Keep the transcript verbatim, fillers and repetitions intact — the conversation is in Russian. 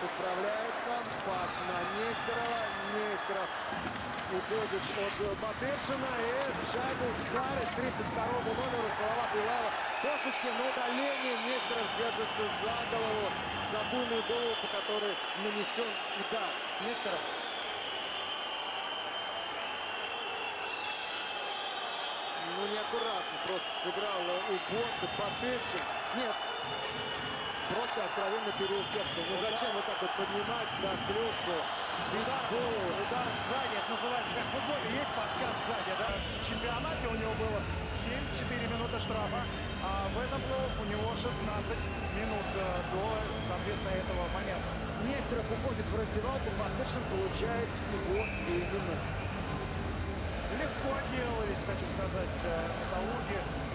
исправляется. Пас на Нестерова. Нестеров уходит от Батыршина. И шайбу дарит тридцать второму номеру Салават Юлаева. Кошечки на удаление. Нестеров держится за голову. За буйную голову, по которой нанесен удар. Нестеров. Ну, неаккуратно просто сыграл убор. Батыршин. Нет. Просто откровенно переусердствовал. Ну зачем вот так вот поднимать, да, клюшку, бить в голову? Удар сзади, это называется, как в футболе, есть подкат сзади, да? В чемпионате у него было семьдесят четыре минуты штрафа, а в этом плей-офф у него шестнадцать минут до, соответственно, этого момента. Нестеров уходит в раздевалку, Батыршин получает всего две минуты. Легко отделались, хочу сказать, металлурги.